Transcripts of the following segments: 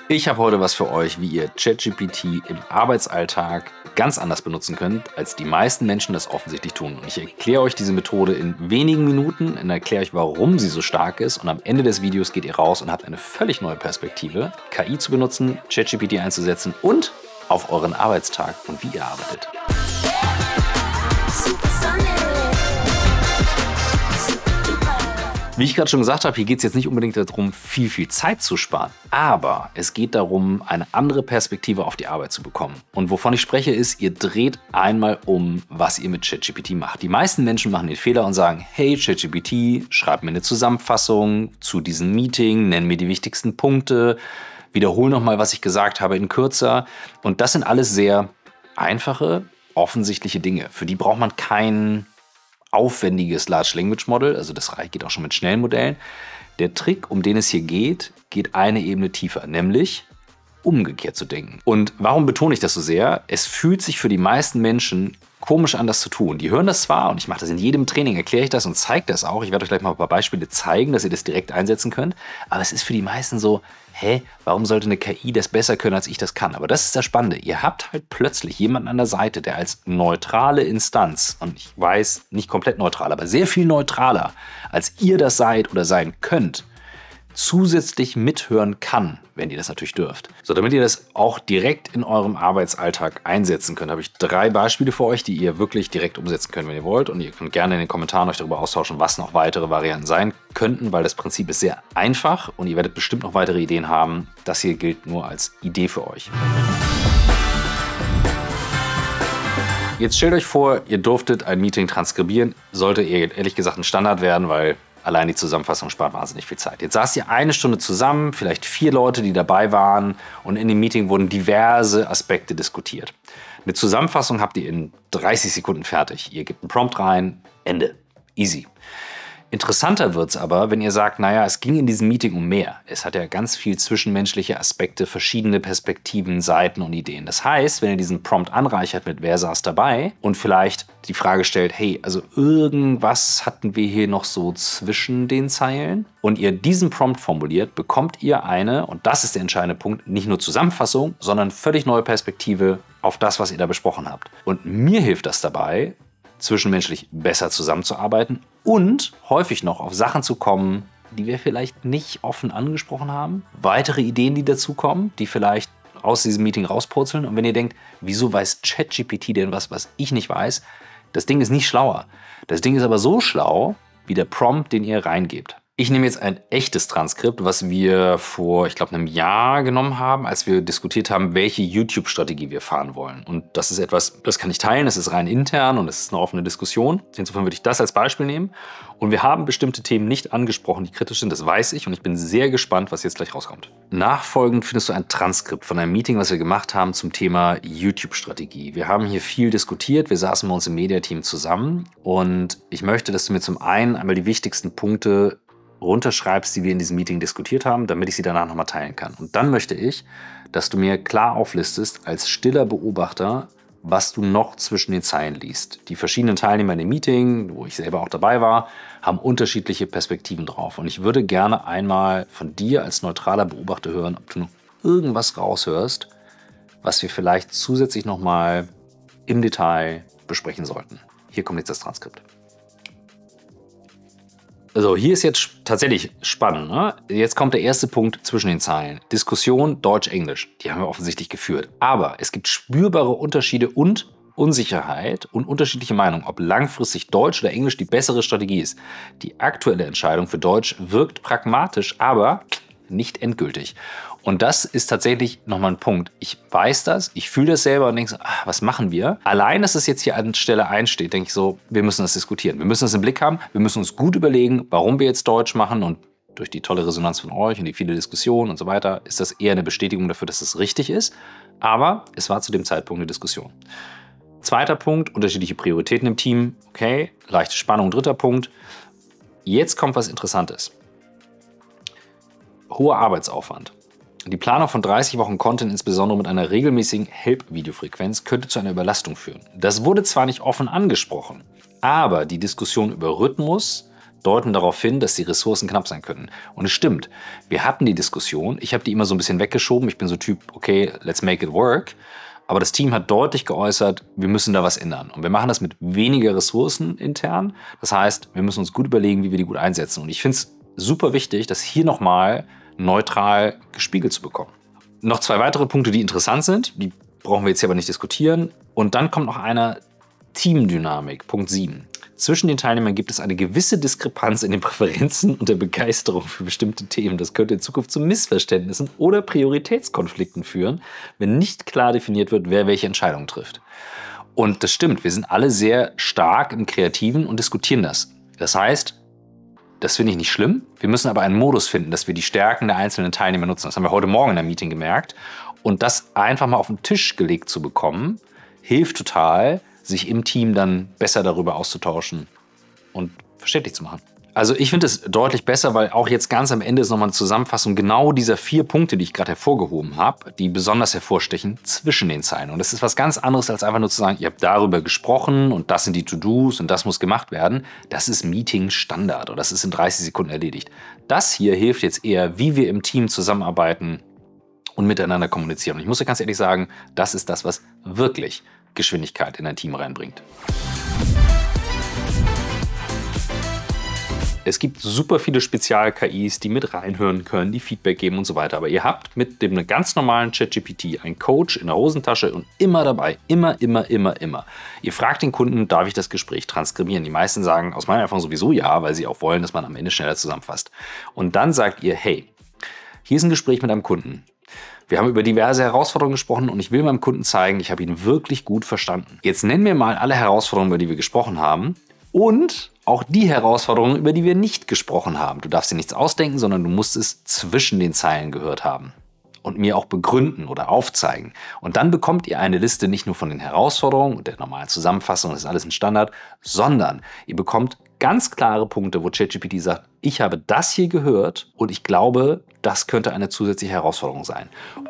Ich habe heute was für euch, wie ihr ChatGPT im Arbeitsalltag ganz anders benutzen könnt, als die meisten Menschen das offensichtlich tun. Und ich erkläre euch diese Methode in wenigen Minuten und erkläre euch, warum sie so stark ist. Und am Ende des Videos geht ihr raus und habt eine völlig neue Perspektive, KI zu benutzen, ChatGPT einzusetzen und auf euren Arbeitstag und wie ihr arbeitet. Wie ich gerade schon gesagt habe, hier geht es jetzt nicht unbedingt darum, viel Zeit zu sparen. Aber es geht darum, eine andere Perspektive auf die Arbeit zu bekommen. Und wovon ich spreche ist, ihr dreht einmal um, was ihr mit ChatGPT macht. Die meisten Menschen machen den Fehler und sagen, hey ChatGPT, schreib mir eine Zusammenfassung zu diesem Meeting, nenn mir die wichtigsten Punkte, wiederhol nochmal, was ich gesagt habe in kürzer. Und das sind alles sehr einfache, offensichtliche Dinge. Für die braucht man kein aufwendiges Large Language Model, also das geht auch schon mit schnellen Modellen. Der Trick, um den es hier geht, geht eine Ebene tiefer, nämlich umgekehrt zu denken. Und warum betone ich das so sehr? Es fühlt sich für die meisten Menschen komisch an, das zu tun. Die hören das zwar und ich mache das in jedem Training, erkläre ich das und zeige das auch. Ich werde euch gleich mal ein paar Beispiele zeigen, dass ihr das direkt einsetzen könnt. Aber es ist für die meisten so, hä, warum sollte eine KI das besser können, als ich das kann? Aber das ist das Spannende. Ihr habt halt plötzlich jemanden an der Seite, der als neutrale Instanz, und ich weiß, nicht komplett neutral, aber sehr viel neutraler, als ihr das seid oder sein könnt, zusätzlich mithören kann, wenn ihr das natürlich dürft. So, damit ihr das auch direkt in eurem Arbeitsalltag einsetzen könnt, habe ich 3 Beispiele für euch, die ihr wirklich direkt umsetzen könnt, wenn ihr wollt. Und ihr könnt gerne in den Kommentaren euch darüber austauschen, was noch weitere Varianten sein könnten, weil das Prinzip ist sehr einfach und ihr werdet bestimmt noch weitere Ideen haben. Das hier gilt nur als Idee für euch. Jetzt stellt euch vor, ihr durftet ein Meeting transkribieren. Sollte ehrlich gesagt ein Standard werden, weil allein die Zusammenfassung spart wahnsinnig viel Zeit. Jetzt saßt ihr eine Stunde zusammen, vielleicht 4 Leute, die dabei waren und in dem Meeting wurden diverse Aspekte diskutiert. Eine Zusammenfassung habt ihr in 30 Sekunden fertig. Ihr gebt einen Prompt rein, Ende. Easy. Interessanter wird es aber, wenn ihr sagt, naja, es ging in diesem Meeting um mehr. Es hat ja ganz viel zwischenmenschliche Aspekte, verschiedene Perspektiven, Seiten und Ideen. Das heißt, wenn ihr diesen Prompt anreichert mit wer saß dabei und vielleicht die Frage stellt, hey, also irgendwas hatten wir hier noch so zwischen den Zeilen und ihr diesen Prompt formuliert, bekommt ihr eine, und das ist der entscheidende Punkt, nicht nur Zusammenfassung, sondern völlig neue Perspektive auf das, was ihr da besprochen habt. Und mir hilft das dabei, zwischenmenschlich besser zusammenzuarbeiten und häufig noch auf Sachen zu kommen, die wir vielleicht nicht offen angesprochen haben. Weitere Ideen, die dazukommen, die vielleicht aus diesem Meeting rauspurzeln. Und wenn ihr denkt, wieso weiß ChatGPT denn was ich nicht weiß? Das Ding ist nicht schlauer. Das Ding ist aber so schlau, wie der Prompt, den ihr reingebt. Ich nehme jetzt ein echtes Transkript, was wir vor, ich glaube, einem Jahr genommen haben, als wir diskutiert haben, welche YouTube-Strategie wir fahren wollen. Und das ist etwas, das kann ich teilen, das ist rein intern und es ist eine offene Diskussion. Insofern würde ich das als Beispiel nehmen. Und wir haben bestimmte Themen nicht angesprochen, die kritisch sind, das weiß ich. Und ich bin sehr gespannt, was jetzt gleich rauskommt. Nachfolgend findest du ein Transkript von einem Meeting, was wir gemacht haben zum Thema YouTube-Strategie. Wir haben hier viel diskutiert, wir saßen bei uns im Media-Team zusammen. Und ich möchte, dass du mir zum einen einmal die wichtigsten Punkte runterschreibst, die wir in diesem Meeting diskutiert haben, damit ich sie danach nochmal teilen kann. Und dann möchte ich, dass du mir klar auflistest, als stiller Beobachter, was du noch zwischen den Zeilen liest. Die verschiedenen Teilnehmer in dem Meeting, wo ich selber auch dabei war, haben unterschiedliche Perspektiven drauf. Und ich würde gerne einmal von dir als neutraler Beobachter hören, ob du noch irgendwas raushörst, was wir vielleicht zusätzlich nochmal im Detail besprechen sollten. Hier kommt jetzt das Transkript. Also hier ist jetzt tatsächlich spannend. Ne? Jetzt kommt der erste Punkt zwischen den Zeilen. Diskussion Deutsch-Englisch. Die haben wir offensichtlich geführt. Aber es gibt spürbare Unterschiede und Unsicherheit und unterschiedliche Meinungen, ob langfristig Deutsch oder Englisch die bessere Strategie ist. Die aktuelle Entscheidung für Deutsch wirkt pragmatisch, aber nicht endgültig. Und das ist tatsächlich nochmal ein Punkt. Ich weiß das, ich fühle das selber und denke so, was machen wir? Allein, dass es jetzt hier an Stelle 1 steht, denke ich so, wir müssen das diskutieren. Wir müssen das im Blick haben, wir müssen uns gut überlegen, warum wir jetzt Deutsch machen. Und durch die tolle Resonanz von euch und die viele Diskussionen und so weiter, ist das eher eine Bestätigung dafür, dass es richtig ist. Aber es war zu dem Zeitpunkt eine Diskussion. Zweiter Punkt, unterschiedliche Prioritäten im Team. Okay, leichte Spannung. Dritter Punkt. Jetzt kommt was Interessantes. Hoher Arbeitsaufwand. Die Planung von 30 Wochen Content, insbesondere mit einer regelmäßigen Help-Videofrequenz, könnte zu einer Überlastung führen. Das wurde zwar nicht offen angesprochen, aber die Diskussion über Rhythmus, deuten darauf hin, dass die Ressourcen knapp sein können. Und es stimmt, wir hatten die Diskussion, ich habe die immer so ein bisschen weggeschoben, ich bin so Typ, okay, let's make it work. Aber das Team hat deutlich geäußert, wir müssen da was ändern. Und wir machen das mit weniger Ressourcen intern. Das heißt, wir müssen uns gut überlegen, wie wir die gut einsetzen. Und ich finde es super wichtig, das hier nochmal neutral gespiegelt zu bekommen. Noch 2 weitere Punkte, die interessant sind. Die brauchen wir jetzt hier aber nicht diskutieren. Und dann kommt noch einer, Teamdynamik, Punkt 7. Zwischen den Teilnehmern gibt es eine gewisse Diskrepanz in den Präferenzen und der Begeisterung für bestimmte Themen. Das könnte in Zukunft zu Missverständnissen oder Prioritätskonflikten führen, wenn nicht klar definiert wird, wer welche Entscheidungen trifft. Und das stimmt, wir sind alle sehr stark im Kreativen und diskutieren das. Das heißt, das finde ich nicht schlimm. Wir müssen aber einen Modus finden, dass wir die Stärken der einzelnen Teilnehmer nutzen. Das haben wir heute Morgen in einem Meeting gemerkt. Und das einfach mal auf den Tisch gelegt zu bekommen, hilft total, sich im Team dann besser darüber auszutauschen und verständlich zu machen. Also ich finde es deutlich besser, weil auch jetzt ganz am Ende ist nochmal eine Zusammenfassung genau dieser 4 Punkte, die ich gerade hervorgehoben habe, die besonders hervorstechen zwischen den Zeilen. Und das ist was ganz anderes, als einfach nur zu sagen, ihr habt darüber gesprochen und das sind die To-Dos und das muss gemacht werden. Das ist Meeting-Standard und das ist in 30 Sekunden erledigt. Das hier hilft jetzt eher, wie wir im Team zusammenarbeiten und miteinander kommunizieren. Und ich muss ja ganz ehrlich sagen, das ist das, was wirklich Geschwindigkeit in ein Team reinbringt. Es gibt super viele Spezial-KIs, die mit reinhören können, die Feedback geben und so weiter. Aber ihr habt mit dem ganz normalen ChatGPT einen Coach in der Hosentasche und immer dabei. Immer. Ihr fragt den Kunden, darf ich das Gespräch transkribieren? Die meisten sagen aus meiner Erfahrung sowieso ja, weil sie auch wollen, dass man am Ende schneller zusammenfasst. Und dann sagt ihr, hey, hier ist ein Gespräch mit einem Kunden. Wir haben über diverse Herausforderungen gesprochen und ich will meinem Kunden zeigen, ich habe ihn wirklich gut verstanden. Jetzt nennen wir mal alle Herausforderungen, über die wir gesprochen haben und auch die Herausforderungen, über die wir nicht gesprochen haben. Du darfst dir nichts ausdenken, sondern du musst es zwischen den Zeilen gehört haben und mir auch begründen oder aufzeigen. Und dann bekommt ihr eine Liste nicht nur von den Herausforderungen und der normalen Zusammenfassung, das ist alles ein Standard, sondern ihr bekommt ganz klare Punkte, wo ChatGPT sagt, ich habe das hier gehört und ich glaube, das könnte eine zusätzliche Herausforderung sein.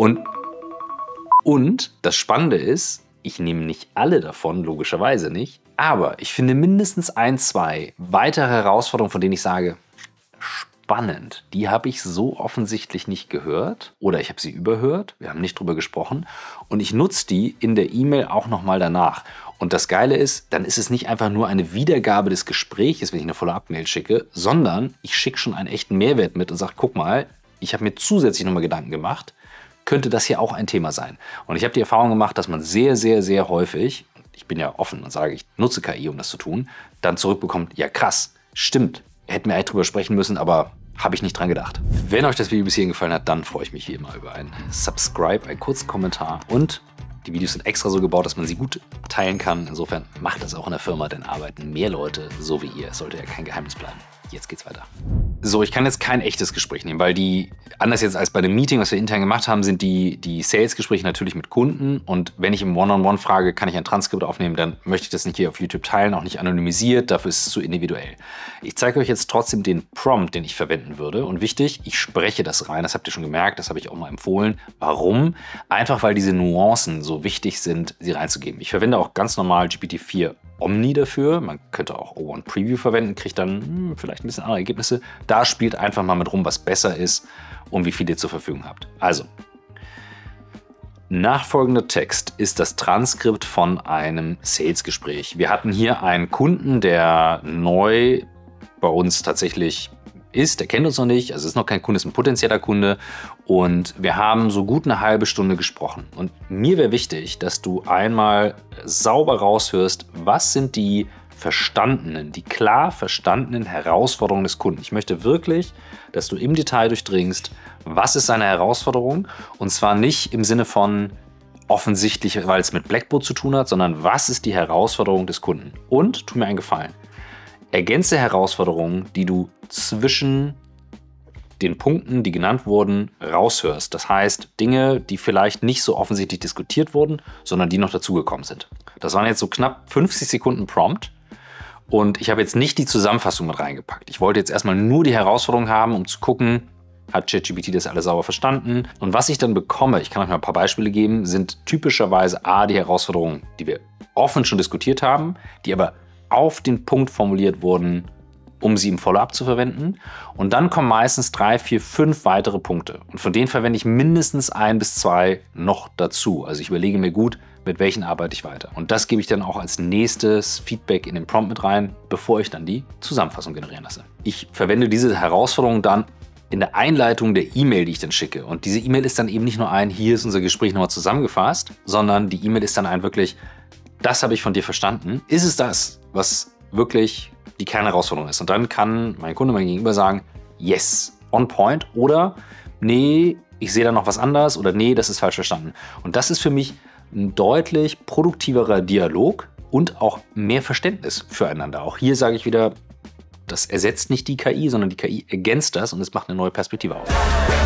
Und das Spannende ist, ich nehme nicht alle davon, logischerweise nicht, aber ich finde mindestens 1, 2 weitere Herausforderungen, von denen ich sage, spannend, die habe ich so offensichtlich nicht gehört oder ich habe sie überhört, wir haben nicht drüber gesprochen und ich nutze die in der E-Mail auch nochmal danach. Und das Geile ist, dann ist es nicht einfach nur eine Wiedergabe des Gesprächs, wenn ich eine Follow-up-Mail schicke, sondern ich schicke schon einen echten Mehrwert mit und sage, guck mal, ich habe mir zusätzlich nochmal Gedanken gemacht, könnte das hier auch ein Thema sein. Und ich habe die Erfahrung gemacht, dass man sehr häufig, ich bin ja offen und sage, ich nutze KI, um das zu tun, dann zurückbekommt, ja krass, stimmt, hätten wir eigentlich drüber sprechen müssen, aber habe ich nicht dran gedacht. Wenn euch das Video bis hierhin gefallen hat, dann freue ich mich wie immer über einen Subscribe, einen kurzen Kommentar und die Videos sind extra so gebaut, dass man sie gut teilen kann. Insofern macht das auch in der Firma, denn arbeiten mehr Leute so wie ihr. Sollte ja kein Geheimnis bleiben. Jetzt geht's weiter. So, ich kann jetzt kein echtes Gespräch nehmen, weil die, anders jetzt als bei dem Meeting, was wir intern gemacht haben, sind die Sales-Gespräche natürlich mit Kunden. Und wenn ich im One-on-One frage, kann ich ein Transkript aufnehmen, dann möchte ich das nicht hier auf YouTube teilen, auch nicht anonymisiert, dafür ist es zu individuell. Ich zeige euch jetzt trotzdem den Prompt, den ich verwenden würde. Und wichtig, ich spreche das rein, das habt ihr schon gemerkt, das habe ich auch mal empfohlen. Warum? Einfach, weil diese Nuancen so wichtig sind, sie reinzugeben. Ich verwende auch ganz normal GPT-4 Omni dafür. Man könnte auch O1 Preview verwenden, kriegt dann vielleicht ein bisschen andere Ergebnisse. Da spielt einfach mal mit rum, was besser ist und wie viel ihr zur Verfügung habt. Also, nachfolgender Text ist das Transkript von einem Sales-Gespräch. Wir hatten hier einen Kunden, der neu bei uns tatsächlich ist, der kennt uns noch nicht, also ist noch kein Kunde, ist ein potenzieller Kunde und wir haben so gut eine halbe Stunde gesprochen. Und mir wäre wichtig, dass du einmal sauber raushörst, was sind die klar verstandenen Herausforderungen des Kunden. Ich möchte wirklich, dass du im Detail durchdringst, was ist seine Herausforderung und zwar nicht im Sinne von offensichtlich, weil es mit Blackboard zu tun hat, sondern was ist die Herausforderung des Kunden. Und, tu mir einen Gefallen, ergänze Herausforderungen, die du zwischen den Punkten, die genannt wurden, raushörst. Das heißt, Dinge, die vielleicht nicht so offensichtlich diskutiert wurden, sondern die noch dazugekommen sind. Das waren jetzt so knapp 50 Sekunden Prompt und ich habe jetzt nicht die Zusammenfassung mit reingepackt. Ich wollte jetzt erstmal nur die Herausforderung haben, um zu gucken, hat ChatGPT das alles sauber verstanden? Und was ich dann bekomme, ich kann euch mal ein paar Beispiele geben, sind typischerweise die Herausforderungen, die wir offen schon diskutiert haben, die aber auf den Punkt formuliert wurden, um sie im Follow-up zu verwenden. Und dann kommen meistens 3, 4, 5 weitere Punkte. Und von denen verwende ich mindestens 1 bis 2 noch dazu. Also ich überlege mir gut, mit welchen arbeite ich weiter. Und das gebe ich dann auch als nächstes Feedback in den Prompt mit rein, bevor ich dann die Zusammenfassung generieren lasse. Ich verwende diese Herausforderung dann in der Einleitung der E-Mail, die ich dann schicke. Und diese E-Mail ist dann eben nicht nur ein, hier ist unser Gespräch nochmal zusammengefasst, sondern die E-Mail ist dann ein wirklich, das habe ich von dir verstanden. Ist es das, was wirklich die Kernherausforderung ist? Und dann kann mein Kunde, mein Gegenüber sagen, yes, on point, oder nee, ich sehe da noch was anderes, oder nee, das ist falsch verstanden. Und das ist für mich ein deutlich produktiverer Dialog und auch mehr Verständnis füreinander. Auch hier sage ich wieder, das ersetzt nicht die KI, sondern die KI ergänzt das und es macht eine neue Perspektive auf.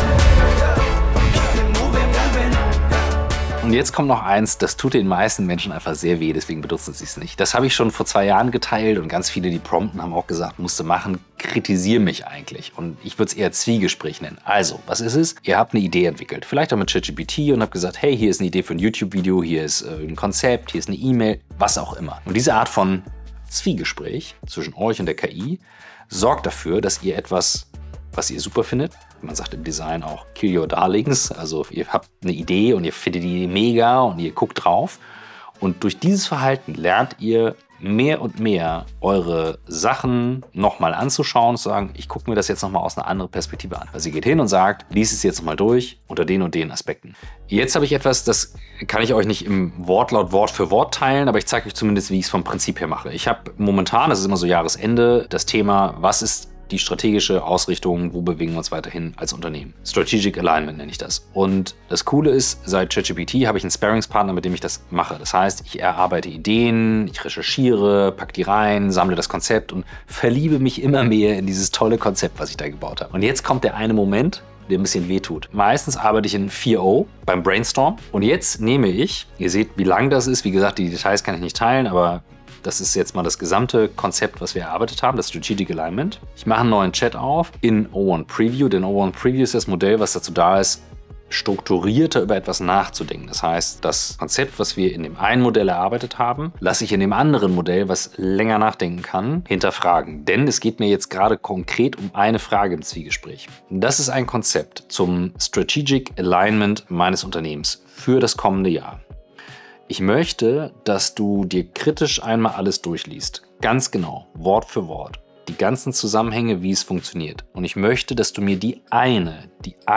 Und jetzt kommt noch eins, das tut den meisten Menschen einfach sehr weh, deswegen benutzen sie es nicht. Das habe ich schon vor 2 Jahren geteilt und ganz viele, die prompten, haben auch gesagt, musst du machen, kritisiere mich eigentlich. Und ich würde es eher Zwiegespräch nennen. Also, was ist es? Ihr habt eine Idee entwickelt, vielleicht auch mit ChatGPT und habt gesagt, hey, hier ist eine Idee für ein YouTube-Video, hier ist ein Konzept, hier ist eine E-Mail, was auch immer. Und diese Art von Zwiegespräch zwischen euch und der KI sorgt dafür, dass ihr etwas, was ihr super findet, man sagt im Design auch kill your darlings, also ihr habt eine Idee und ihr findet die Idee mega und ihr guckt drauf und durch dieses Verhalten lernt ihr mehr und mehr eure Sachen nochmal anzuschauen und zu sagen, ich gucke mir das jetzt nochmal aus einer anderen Perspektive an. Also ihr geht hin und sagt, lies es jetzt nochmal durch unter den und den Aspekten. Jetzt habe ich etwas, das kann ich euch nicht im Wortlaut Wort für Wort teilen, aber ich zeige euch zumindest, wie ich es vom Prinzip her mache. Ich habe momentan, das ist immer so Jahresende, das Thema, was ist die strategische Ausrichtung, wo bewegen wir uns weiterhin als Unternehmen. Strategic Alignment nenne ich das. Und das Coole ist, seit ChatGPT habe ich einen Sparringspartner, mit dem ich das mache. Das heißt, ich erarbeite Ideen, ich recherchiere, packe die rein, sammle das Konzept und verliebe mich immer mehr in dieses tolle Konzept, was ich da gebaut habe. Und jetzt kommt der eine Moment, der ein bisschen wehtut. Meistens arbeite ich in 4O beim Brainstorm. Und jetzt nehme ich, ihr seht, wie lang das ist. Wie gesagt, die Details kann ich nicht teilen, aber das ist jetzt mal das gesamte Konzept, was wir erarbeitet haben, das Strategic Alignment. Ich mache einen neuen Chat auf in O1 Preview, denn O1 Preview ist das Modell, was dazu da ist, strukturierter über etwas nachzudenken. Das heißt, das Konzept, was wir in dem einen Modell erarbeitet haben, lasse ich in dem anderen Modell, was länger nachdenken kann, hinterfragen. Denn es geht mir jetzt gerade konkret um eine Frage im Zwiegespräch. Das ist ein Konzept zum Strategic Alignment meines Unternehmens für das kommende Jahr. Ich möchte, dass du dir kritisch einmal alles durchliest. Ganz genau, Wort für Wort. Die ganzen Zusammenhänge, wie es funktioniert. Und ich möchte, dass du mir die eine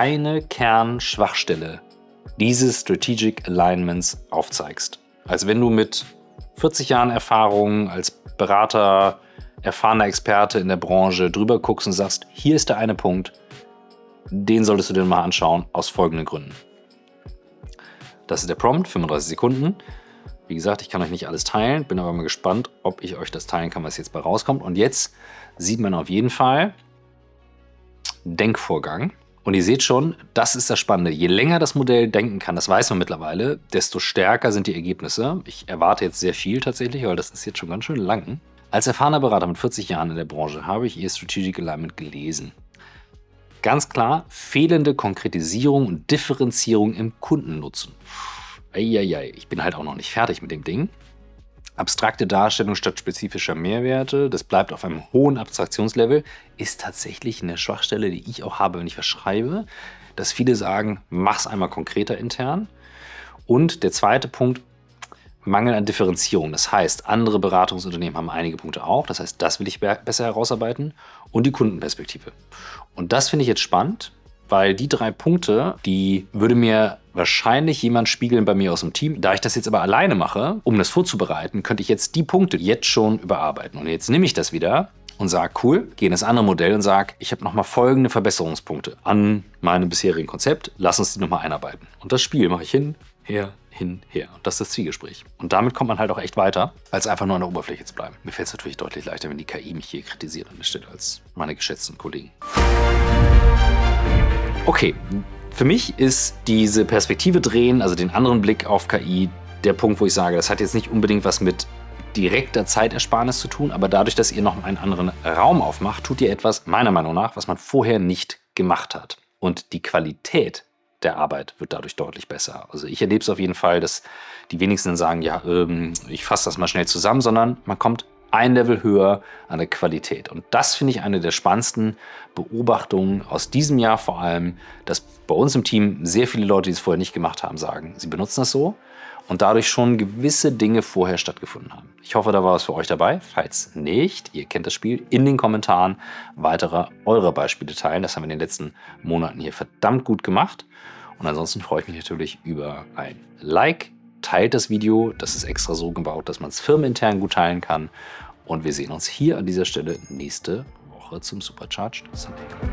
Kernschwachstelle dieses Strategic Alignments aufzeigst. Als wenn du mit 40 Jahren Erfahrung als Berater, erfahrener Experte in der Branche drüber guckst und sagst, hier ist der eine Punkt, den solltest du dir mal anschauen, aus folgenden Gründen. Das ist der Prompt, 35 Sekunden. Wie gesagt, ich kann euch nicht alles teilen, bin aber mal gespannt, ob ich euch das teilen kann, was jetzt bei rauskommt. Und jetzt sieht man auf jeden Fall Denkvorgang. Und ihr seht schon, das ist das Spannende. Je länger das Modell denken kann, das weiß man mittlerweile, desto stärker sind die Ergebnisse. Ich erwarte jetzt sehr viel tatsächlich, weil das ist jetzt schon ganz schön lang. Als erfahrener Berater mit 40 Jahren in der Branche habe ich ihr Strategic Alignment gelesen. Ganz klar, fehlende Konkretisierung und Differenzierung im Kundennutzen. Eieiei, ich bin halt auch noch nicht fertig mit dem Ding. Abstrakte Darstellung statt spezifischer Mehrwerte, das bleibt auf einem hohen Abstraktionslevel, ist tatsächlich eine Schwachstelle, die ich auch habe, wenn ich was schreibe, dass viele sagen, mach's einmal konkreter intern. Und der zweite Punkt, Mangel an Differenzierung. Das heißt, andere Beratungsunternehmen haben einige Punkte auch. Das heißt, das will ich besser herausarbeiten. Und die Kundenperspektive. Und das finde ich jetzt spannend, weil die 3 Punkte, die würde mir wahrscheinlich jemand spiegeln bei mir aus dem Team. Da ich das jetzt aber alleine mache, um das vorzubereiten, könnte ich jetzt die Punkte jetzt schon überarbeiten. Und jetzt nehme ich das wieder und sage, cool, gehe in das andere Modell und sage, ich habe nochmal folgende Verbesserungspunkte an meinem bisherigen Konzept. Lass uns die nochmal einarbeiten. Und das Spiel mache ich hin, her. Und das ist das Zwiegespräch. Und damit kommt man halt auch echt weiter, als einfach nur an der Oberfläche zu bleiben. Mir fällt es natürlich deutlich leichter, wenn die KI mich hier kritisiert an der Stelle, als meine geschätzten Kollegen. Okay, für mich ist diese Perspektive drehen, also den anderen Blick auf KI, der Punkt, wo ich sage, das hat jetzt nicht unbedingt was mit direkter Zeitersparnis zu tun, aber dadurch, dass ihr noch einen anderen Raum aufmacht, tut ihr etwas, meiner Meinung nach, was man vorher nicht gemacht hat. Und die Qualität der Arbeit wird dadurch deutlich besser. Also ich erlebe es auf jeden Fall, dass die wenigsten sagen, ja, ich fasse das mal schnell zusammen, sondern man kommt ein Level höher an der Qualität. Und das finde ich eine der spannendsten Beobachtungen aus diesem Jahr vor allem, dass bei uns im Team sehr viele Leute, die es vorher nicht gemacht haben, sagen, sie benutzen das so und dadurch schon gewisse Dinge vorher stattgefunden haben. Ich hoffe, da war was für euch dabei. Falls nicht, ihr kennt das Spiel, in den Kommentaren weitere eure Beispiele teilen. Das haben wir in den letzten Monaten hier verdammt gut gemacht. Und ansonsten freue ich mich natürlich über ein Like. Teilt das Video, das ist extra so gebaut, dass man es firmenintern gut teilen kann. Und wir sehen uns hier an dieser Stelle nächste Woche zum Supercharged Sunday.